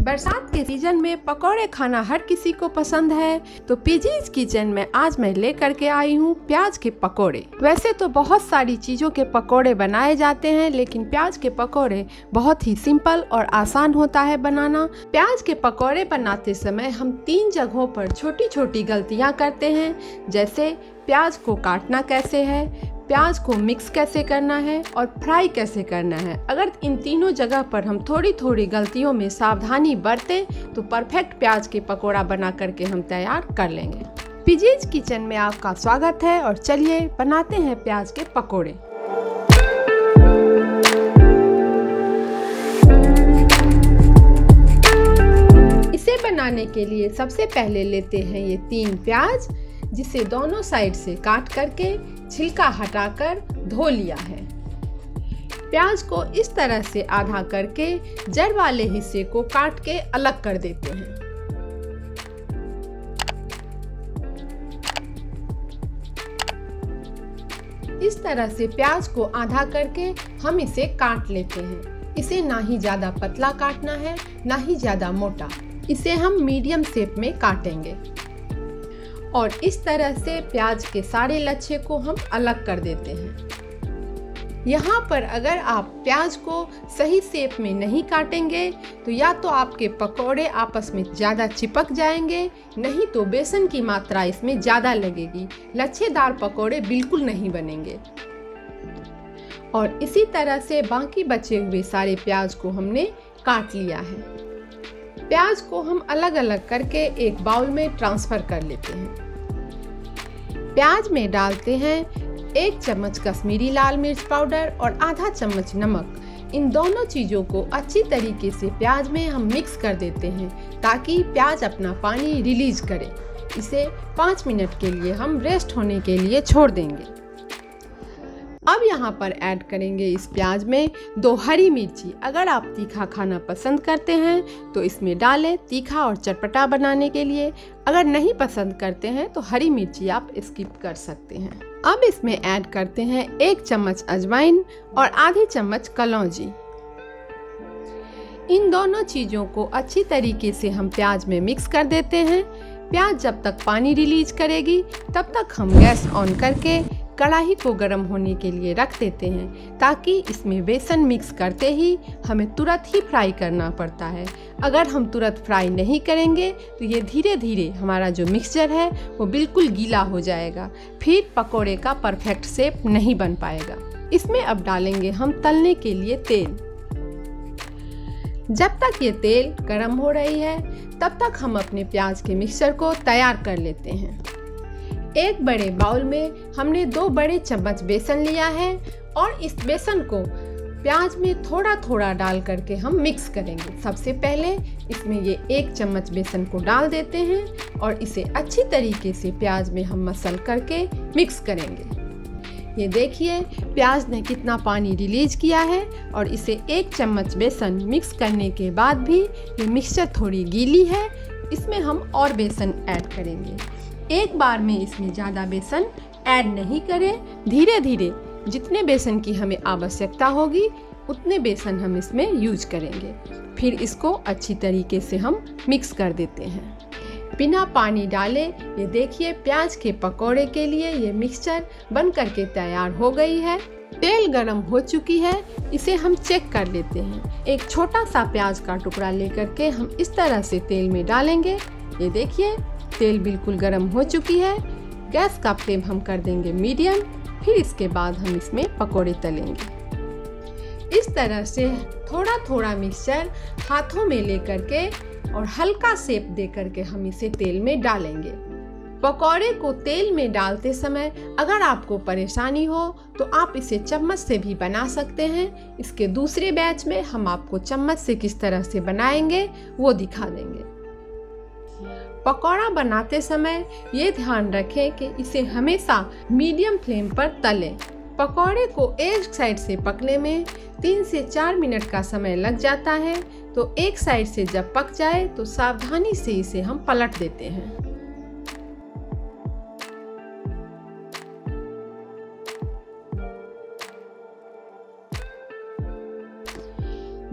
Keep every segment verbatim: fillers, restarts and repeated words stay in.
बरसात के सीजन में पकौड़े खाना हर किसी को पसंद है, तो पीजीज किचन में आज मैं लेकर के आई हूँ प्याज के पकौड़े। वैसे तो बहुत सारी चीज़ों के पकौड़े बनाए जाते हैं, लेकिन प्याज के पकौड़े बहुत ही सिंपल और आसान होता है बनाना। प्याज के पकौड़े बनाते समय हम तीन जगहों पर छोटी छोटी गलतियाँ करते हैं, जैसे प्याज को काटना कैसे है, प्याज को मिक्स कैसे करना है और फ्राई कैसे करना है। अगर इन तीनों जगह पर हम थोड़ी थोड़ी गलतियों में सावधानी बरतें तो परफेक्ट प्याज के पकोड़ा बना करके हम तैयार कर लेंगे। पीजीज किचन में आपका स्वागत है और चलिए बनाते हैं प्याज के पकोड़े। इसे बनाने के लिए सबसे पहले लेते हैं ये तीन प्याज, जिसे दोनों साइड से काट करके छिलका हटाकर धो लिया है। प्याज को इस तरह से आधा करके जड़ वाले हिस्से को काट के अलग कर देते हैं। इस तरह से प्याज को आधा करके हम इसे काट लेते हैं। इसे ना ही ज्यादा पतला काटना है, ना ही ज्यादा मोटा। इसे हम मीडियम शेप में काटेंगे और इस तरह से प्याज के सारे लच्छे को हम अलग कर देते हैं। यहाँ पर अगर आप प्याज को सही शेप में नहीं काटेंगे तो या तो आपके पकोड़े आपस में ज़्यादा चिपक जाएंगे, नहीं तो बेसन की मात्रा इसमें ज़्यादा लगेगी, लच्छेदार पकोड़े बिल्कुल नहीं बनेंगे। और इसी तरह से बाकी बचे हुए सारे प्याज को हमने काट लिया है। प्याज को हम अलग अलग करके एक बाउल में ट्रांसफर कर लेते हैं। प्याज में डालते हैं एक चम्मच कश्मीरी लाल मिर्च पाउडर और आधा चम्मच नमक। इन दोनों चीज़ों को अच्छी तरीके से प्याज में हम मिक्स कर देते हैं ताकि प्याज अपना पानी रिलीज करे। इसे पाँच मिनट के लिए हम रेस्ट होने के लिए छोड़ देंगे। अब यहाँ पर ऐड करेंगे इस प्याज में दो हरी मिर्ची। अगर आप तीखा खाना पसंद करते हैं तो इसमें डालें, तीखा और चटपटा बनाने के लिए। अगर नहीं पसंद करते हैं तो हरी मिर्ची आप स्किप कर सकते हैं। अब इसमें ऐड करते हैं एक चम्मच अजवाइन और आधी चम्मच कलौंजी। इन दोनों चीज़ों को अच्छी तरीके से हम प्याज में मिक्स कर देते हैं। प्याज जब तक पानी रिलीज करेगी तब तक हम गैस ऑन करके कढ़ाई को गर्म होने के लिए रख देते हैं, ताकि इसमें बेसन मिक्स करते ही हमें तुरंत ही फ्राई करना पड़ता है। अगर हम तुरंत फ्राई नहीं करेंगे तो ये धीरे धीरे हमारा जो मिक्सचर है वो बिल्कुल गीला हो जाएगा, फिर पकोड़े का परफेक्ट शेप नहीं बन पाएगा। इसमें अब डालेंगे हम तलने के लिए तेल। जब तक ये तेल गर्म हो रही है तब तक हम अपने प्याज के मिक्सचर को तैयार कर लेते हैं। एक बड़े बाउल में हमने दो बड़े चम्मच बेसन लिया है और इस बेसन को प्याज में थोड़ा थोड़ा डाल करके हम मिक्स करेंगे। सबसे पहले इसमें ये एक चम्मच बेसन को डाल देते हैं और इसे अच्छी तरीके से प्याज में हम मसल करके मिक्स करेंगे। ये देखिए प्याज ने कितना पानी रिलीज किया है और इसे एक चम्मच बेसन मिक्स करने के बाद भी ये मिक्सचर थोड़ी गीली है। इसमें हम और बेसन ऐड करेंगे। एक बार में इसमें ज़्यादा बेसन ऐड नहीं करें, धीरे धीरे जितने बेसन की हमें आवश्यकता होगी उतने बेसन हम इसमें यूज करेंगे। फिर इसको अच्छी तरीके से हम मिक्स कर देते हैं बिना पानी डाले। ये देखिए प्याज के पकोड़े के लिए ये मिक्सचर बन करके तैयार हो गई है। तेल गरम हो चुकी है, इसे हम चेक कर लेते हैं। एक छोटा सा प्याज का टुकड़ा लेकर के हम इस तरह से तेल में डालेंगे। ये देखिए तेल बिल्कुल गर्म हो चुकी है। गैस का फ्लेम हम कर देंगे मीडियम। फिर इसके बाद हम इसमें पकोड़े तलेंगे। इस तरह से थोड़ा थोड़ा मिक्सचर हाथों में लेकर के और हल्का शेप दे करके हम इसे तेल में डालेंगे। पकोड़े को तेल में डालते समय अगर आपको परेशानी हो तो आप इसे चम्मच से भी बना सकते हैं। इसके दूसरे बैच में हम आपको चम्मच से किस तरह से बनाएंगे वो दिखा देंगे। पकौड़ा बनाते समय ये ध्यान रखें कि इसे हमेशा मीडियम फ्लेम पर तलें। पकौड़े को एक साइड से पकने में तीन से चार मिनट का समय लग जाता है, तो एक साइड से जब पक जाए तो सावधानी से इसे हम पलट देते हैं।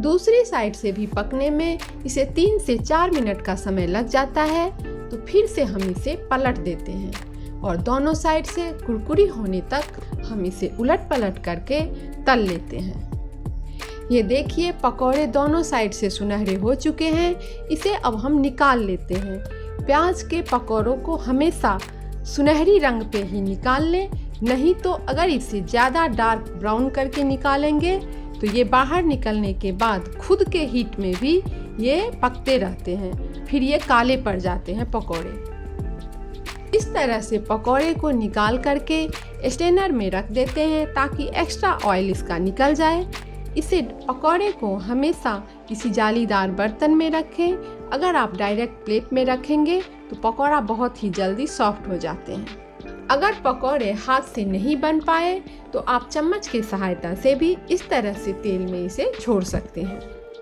दूसरी साइड से भी पकने में इसे तीन से चार मिनट का समय लग जाता है। तो फिर से हम इसे पलट देते हैं और दोनों साइड से कुरकुरी होने तक हम इसे उलट पलट करके तल लेते हैं। ये देखिए पकौड़े दोनों साइड से सुनहरे हो चुके हैं। इसे अब हम निकाल लेते हैं। प्याज के पकौड़ों को हमेशा सुनहरी रंग पे ही निकाल लें, नहीं तो अगर इसे ज़्यादा डार्क ब्राउन करके निकालेंगे तो ये बाहर निकलने के बाद खुद के हीट में भी ये पकते रहते हैं, फिर ये काले पड़ जाते हैं पकौड़े। इस तरह से पकौड़े को निकाल करके स्ट्रेनर में रख देते हैं ताकि एक्स्ट्रा ऑयल इसका निकल जाए। इसे पकौड़े को हमेशा किसी जालीदार बर्तन में रखें। अगर आप डायरेक्ट प्लेट में रखेंगे तो पकौड़ा बहुत ही जल्दी सॉफ्ट हो जाते हैं। अगर पकौड़े हाथ से नहीं बन पाए तो आप चम्मच की सहायता से भी इस तरह से तेल में इसे छोड़ सकते हैं।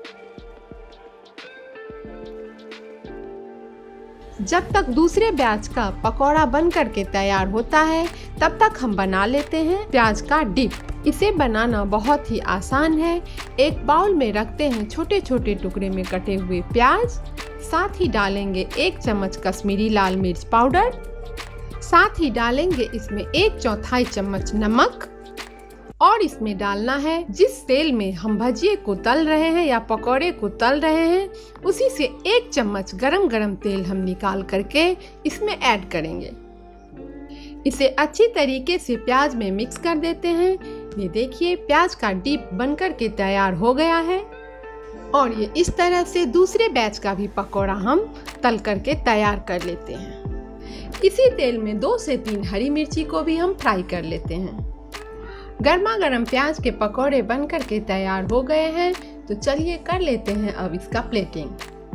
जब तक दूसरे बैच का पकौड़ा बन करके तैयार होता है तब तक हम बना लेते हैं प्याज का डिप। इसे बनाना बहुत ही आसान है। एक बाउल में रखते हैं छोटे छोटे टुकड़े में कटे हुए प्याज, साथ ही डालेंगे एक चम्मच कश्मीरी लाल मिर्च पाउडर, साथ ही डालेंगे इसमें एक चौथाई चम्मच नमक और इसमें डालना है जिस तेल में हम भजिए को तल रहे हैं या पकौड़े को तल रहे हैं उसी से एक चम्मच गरम गरम तेल हम निकाल करके इसमें ऐड करेंगे। इसे अच्छी तरीके से प्याज में मिक्स कर देते हैं। ये देखिए प्याज का डिप बनकर के तैयार हो गया है और ये इस तरह से दूसरे बैच का भी पकौड़ा हम तल करके तैयार कर लेते हैं। इसी तेल में दो से तीन हरी मिर्ची को भी हम फ्राई कर लेते हैं। गर्मा गर्म प्याज के पकौड़े बनकर के तैयार हो गए हैं, तो चलिए कर लेते हैं अब इसका प्लेटिंग।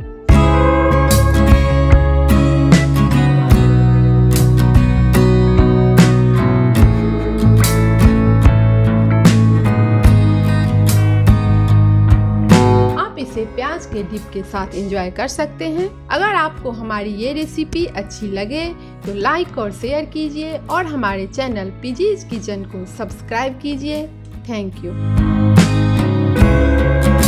प्याज के डिप के साथ एंजॉय कर सकते हैं। अगर आपको हमारी ये रेसिपी अच्छी लगे तो लाइक और शेयर कीजिए और हमारे चैनल पीजीज किचन को सब्सक्राइब कीजिए। Thank you.